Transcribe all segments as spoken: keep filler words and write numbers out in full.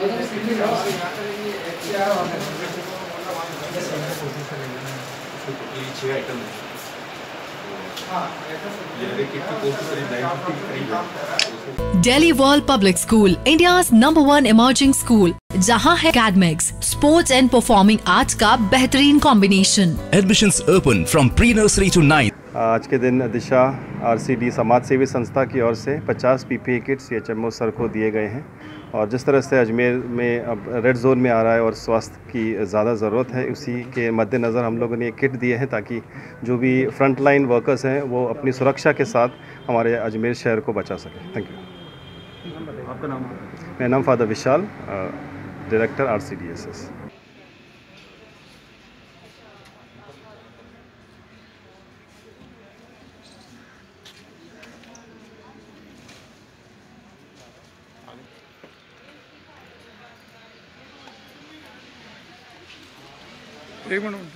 छः आइटम है। Delhi World Public School, India's number one emerging school, जहां है academics, sports and performing arts का बेहतरीन combination. Admissions open from pre-nursery to ninth. आज के दिन दिशा आरसीडी समाज सेवी संस्था की ओर से पचास PPE kits H M O sir को दिए गए हैं और जिस तरह से अजमेर में अब रेड जोन में आ रहा है और स्वास्थ्य की ज़्यादा ज़रूरत है, उसी के मद्देनज़र हम लोगों ने ये किट दिए हैं ताकि जो भी फ्रंट लाइन वर्कर्स हैं वो अपनी सुरक्षा के साथ हमारे अजमेर शहर को बचा सकें। Thank you. आपका नाम? मेरा नाम father Vishal, director R C D S S. एक मिनट।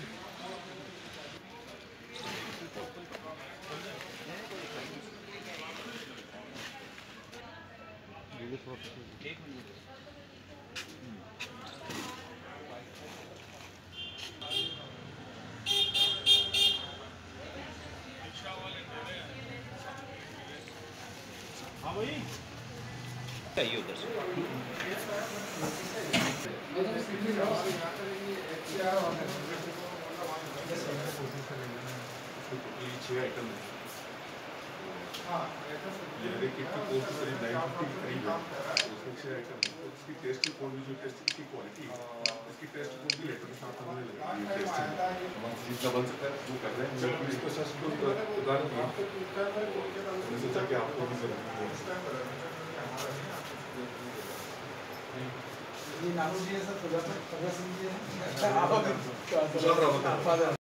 हाँ भाई चाहिए उधर से। छः आइटम है। ये किट की कॉस्ट करीब नाइन फिफ्टी के करीब है। उसमें छः आइटम है। तो इसकी टेस्ट कोड भी जो टेस्ट की क्वालिटी है, इसकी टेस्ट कोड भी लेटर के साथ हमने लगाई है। टेस्ट जिसका बन सकता है वो कर रहे हैं। जब इसको सर्च को उतार दिया मैंने सोचा कि आपको भी जरूरत है। ये नानू जी है सर, प्रदर्शन प्रदर्शन जी है।